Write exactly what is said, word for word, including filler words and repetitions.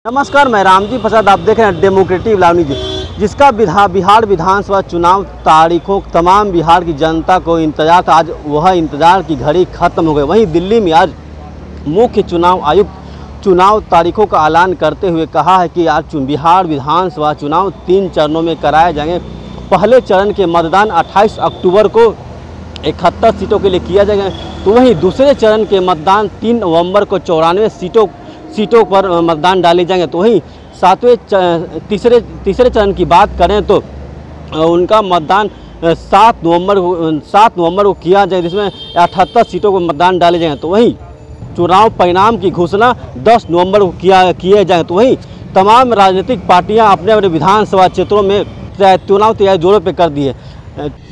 नमस्कार, मैं रामजी प्रसाद। आप देख रहे हैं डेमोक्रेटिक लाइव न्यूज, जिसका विधा बिहार विधानसभा चुनाव तारीखों तमाम बिहार की जनता को इंतजार था। आज वह इंतजार की घड़ी खत्म हो गई। वहीं दिल्ली में आज मुख्य चुनाव आयुक्त चुनाव तारीखों का ऐलान करते हुए कहा है कि आज बिहार विधानसभा चुनाव तीन चरणों में कराए जाएंगे। पहले चरण के मतदान अट्ठाईस अक्टूबर को इकहत्तर सीटों के लिए किया जाएगा, तो वहीं दूसरे चरण के मतदान तीन नवंबर को चौरानवे सीटों सीटों पर मतदान डाले जाएंगे। तो वहीं सातवें तीसरे तीसरे चरण की बात करें तो उनका मतदान सात नवंबर को सात नवंबर को किया जाए, जिसमें अठहत्तर सीटों को मतदान डाले जाएंगे। तो वहीं चुनाव परिणाम की घोषणा दस नवंबर को किया किए जाएंगे। तो वहीं तमाम राजनीतिक पार्टियां अपने अपने विधानसभा क्षेत्रों में चुनाव तैयारी जोरों पर कर दी है।